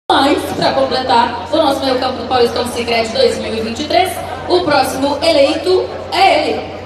Mas, para completar o nosso meio campo do Paulistão Sicredi 2023, o próximo eleito é ele.